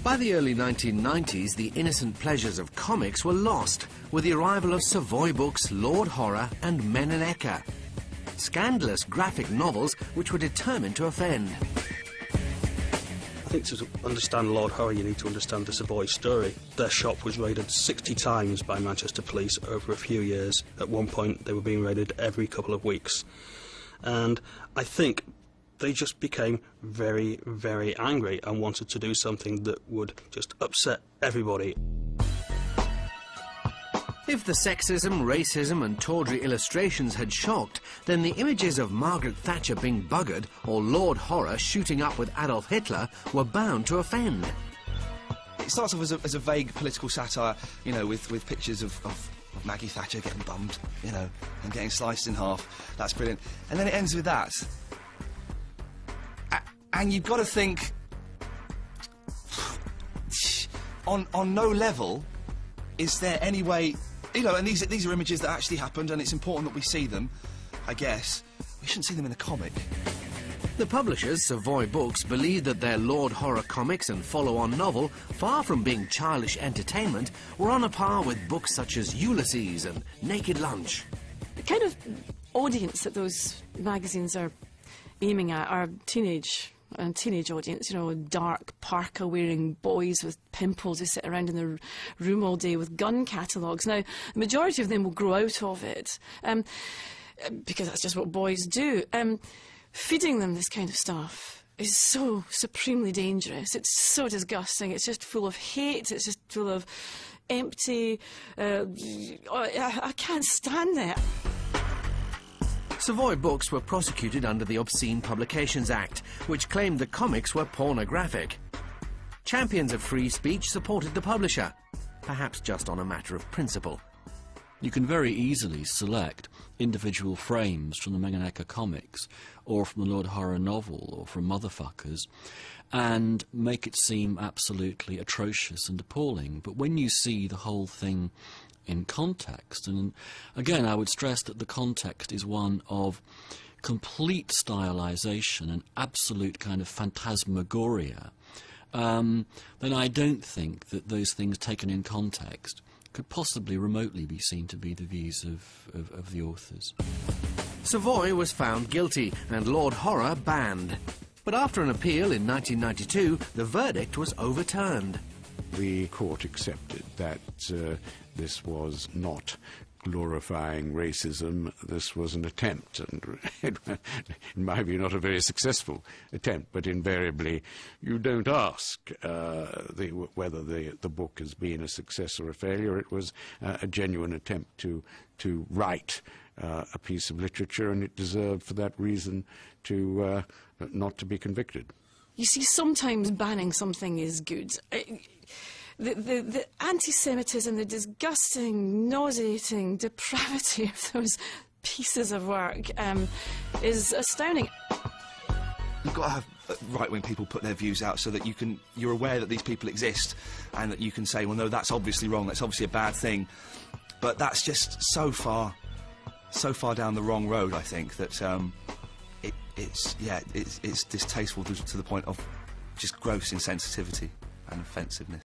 By the early 1990s, the innocent pleasures of comics were lost with the arrival of Savoy Books, Lord Horror and Men and Ecker. Scandalous graphic novels which were determined to offend. I think to understand Lord Horror, you need to understand the Savoy story. Their shop was raided 60 times by Manchester police over a few years. At one point, they were being raided every couple of weeks. And I think they just became very, very angry and wanted to do something that would just upset everybody. If the sexism, racism and tawdry illustrations had shocked, then the images of Margaret Thatcher being buggered or Lord Horror shooting up with Adolf Hitler were bound to offend. It starts off as a vague political satire, you know, with pictures of Maggie Thatcher getting bummed, you know, and getting sliced in half. That's brilliant. And then it ends with that. And you've got to think, on no level, is there any way, you know, and these are images that actually happened, and it's important that we see them, I guess. We shouldn't see them in a comic. The publishers, Savoy Books, believed that their Lord Horror comics and follow-on novel, far from being childish entertainment, were on a par with books such as Ulysses and Naked Lunch. The kind of audience that those magazines are aiming at are teenage audience, you know, dark parka-wearing boys with pimples who sit around in the room all day with gun catalogues. Now, the majority of them will grow out of it, because that's just what boys do. Feeding them this kind of stuff is so supremely dangerous. It's so disgusting. It's just full of hate. It's just full of empty... I can't stand it. Savoy Books were prosecuted under the Obscene Publications Act, which claimed the comics were pornographic. Champions of free speech supported the publisher, perhaps just on a matter of principle. You can very easily select individual frames from the Mengen Ecker comics, or from the Lord Horror novel, or from Motherfuckers, and make it seem absolutely atrocious and appalling. But when you see the whole thing in context, and again I would stress that the context is one of complete stylization and absolute kind of phantasmagoria, then I don't think that those things taken in context could possibly remotely be seen to be the views of the authors. Savoy was found guilty and Lord Horror banned. But after an appeal in 1992, the verdict was overturned. The court accepted that this was not glorifying racism. This was an attempt, and in my view not a very successful attempt, but invariably you don't ask whether the book has been a success or a failure. It was a genuine attempt to write a piece of literature, and it deserved for that reason to not to be convicted. You see, sometimes banning something is good. The anti-Semitism, the disgusting, nauseating depravity of those pieces of work is astounding. You've got to have right-wing people put their views out so that you're aware that these people exist, and that you can say, well, no, that's obviously wrong, that's obviously a bad thing. But that's just so far down the wrong road, I think, that it's distasteful to the point of just gross insensitivity and offensiveness.